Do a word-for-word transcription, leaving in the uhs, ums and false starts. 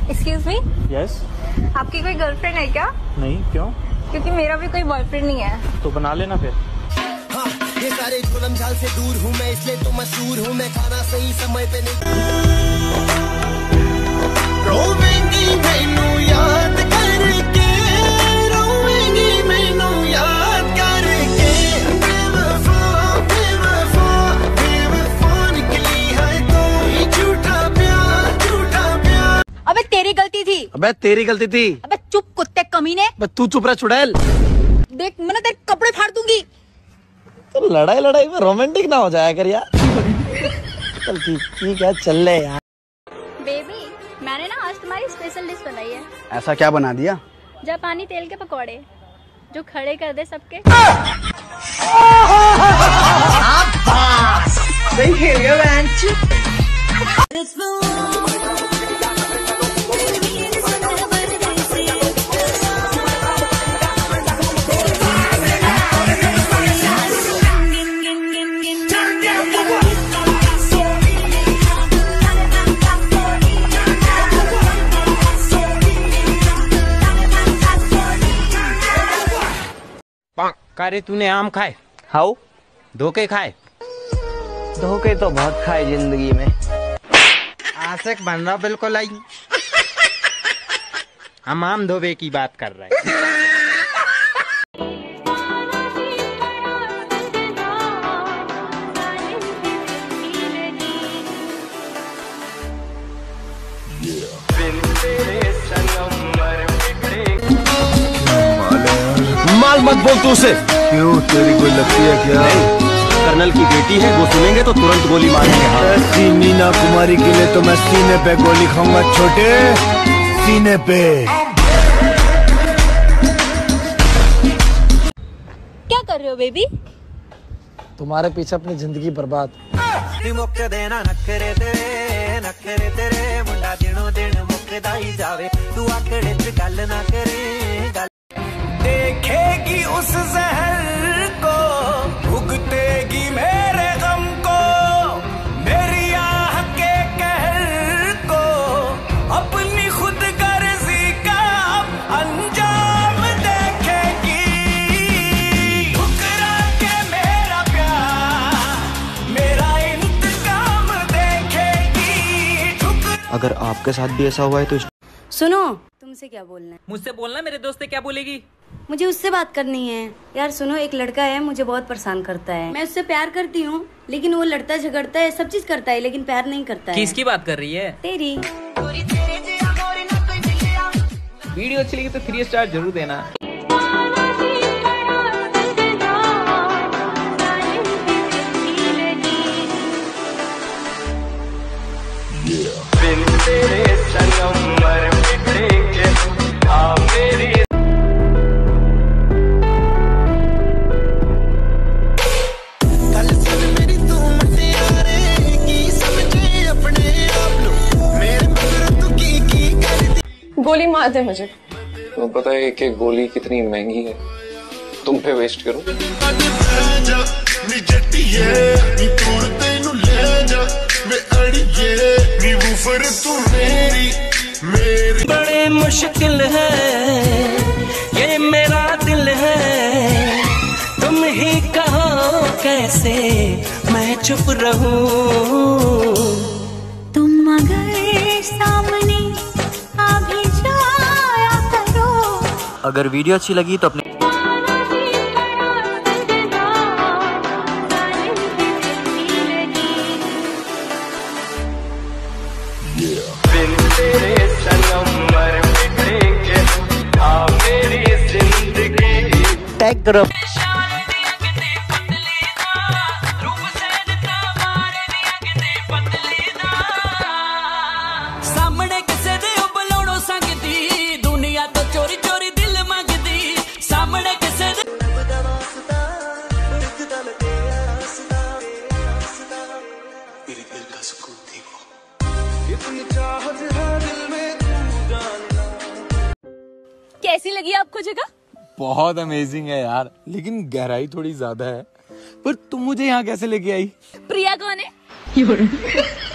Excuse me. Yes. आपकी कोई girlfriend है क्या? नहीं, क्यों? क्योंकि मेरा भी कोई बॉयफ्रेंड नहीं है। तो बना लेना फिर। हाँ, ये सारे जुल्म झाल से दूर हूँ मैं, इसलिए तो मशहूर हूँ मैं, खाना सही समय पे नहीं। रोवेंगी मैनू याद करके, रोवेंगी मैनू याद करके, बेवफा बेवफा बेवफा निकली है तो झूठा प्यार झूठा प्यार। अबे तेरी गलती थी। अबे तेरी गलती थी। अबे चुप कुत्ते कमीने। अबे तू चुप रह चुड़ैल। देख मैंने तेरे कपड़े फाड़ दूंगी। तो लड़ाई लड़ाई में रोमांटिक ना हो जाया कर यार। चल ठीक ठीक है, चल ले यार। बेबी, मैंने ना आज तुम्हारी स्पेशल डिश बनाई है। ऐसा क्या बना दिया? जापानी तेल के पकौड़े जो खड़े कर दे सबके। सही खेल गया बेंच। कारे तूने आम खाए? हाउ? धोखे खाए? धोखे तो बहुत खाए जिंदगी में। आशिक बन रहा बिल्कुल आई। हम आम धोबे की बात कर रहे हैं। माल मत बोल तू उसे। क्यों, तेरी कोई लगती है क्या? नहीं, कर्नल की बेटी है, वो सुनेंगे तो तुरंत गोली मारेंगे। हाँ। ऐसी मीना कुमारी के लिए तो मैं सीने पे गोली खाऊंगा छोटे, सीने पे। क्या कर रहे हो बेबी? तुम्हारे पीछे अपनी जिंदगी बर्बाद। मुक देना नखरे तेरे नखरे तेरे मुंडा दिनों दिन मुकदा ही जावे, तू आकड़े च गल ना करे गल। देखेगी उस जहर को, भुगतेगी मेरे गम को, मेरी आह के कहर को, अपनी खुद गर्जी का अंजाम देखेगी। ठुकरा के मेरा प्यार मेरा इंतकाम देखेगी। ठुकरा अगर आपके साथ भी ऐसा हुआ है तो सुनो, तुमसे क्या बोलना है? मुझसे बोलना, मेरे दोस्त से क्या बोलेगी? मुझे उससे बात करनी है। यार सुनो, एक लड़का है मुझे बहुत परेशान करता है। मैं उससे प्यार करती हूँ लेकिन वो लड़ता झगड़ता है, सब चीज करता है लेकिन प्यार नहीं करता है। किसकी बात कर रही है? तेरी। वीडियो अच्छी लगी तो थ्री स्टार जरूर देना। गोली मार दे मुझे। तो पता है कि गोली कितनी महंगी है, तुम पे वेस्ट करूं? बड़े मुश्किल है ये मेरा दिल है, तुम ही कहो कैसे मैं चुप रहूं। तुम अगर सामने आ भी जाया करो। अगर वीडियो अच्छी लगी तो अपने टैग करो। सामने किसे दे बुलाओ संगती, दुनिया तो चोरी चोरी दिल मंगदी। सामने किसे दे कैसी लगी आपको जगह? बहुत अमेजिंग है यार, लेकिन गहराई थोड़ी ज्यादा है। पर तुम मुझे यहाँ कैसे लेके आई? प्रिया कौन है?